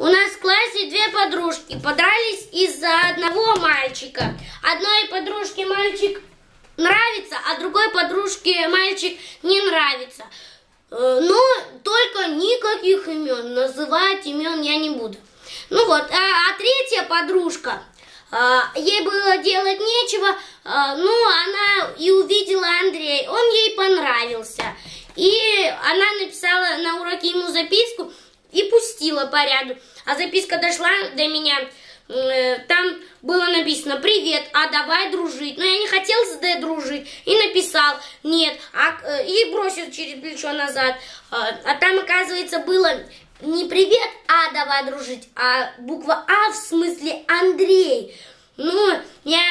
У нас в классе две подружки подрались из-за одного мальчика. Одной подружке мальчик нравится, а другой подружке мальчик не нравится. Но только никаких имен. Называть имен я не буду. Ну вот, а третья подружка, ей было делать нечего, ну она и увидела Андрея, он ей понравился. И она написала на уроке ему записку и пустила по ряду. А записка дошла до меня, там было написано: «Привет, а давай дружить». Но я не хотел с Д дружить и написал «нет», и бросил через плечо назад. А там, оказывается, было не «привет, а давай дружить», а буква А в смысле Андрей. Д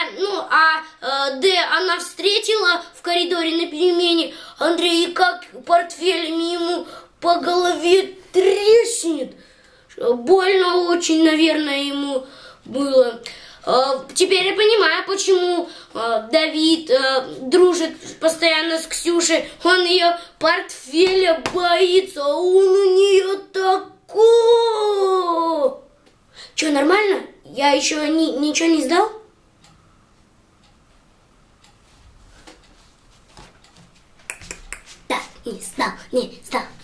она встретила в коридоре на перемене Андрея, и как портфелями ему по голове треснет. Больно очень, наверное, ему было. Теперь я понимаю, почему Давид дружит постоянно с Ксюшей. Он ее портфеля боится, а он у нее такой. Че, нормально? Я еще ничего не сдал? Да, не сдал.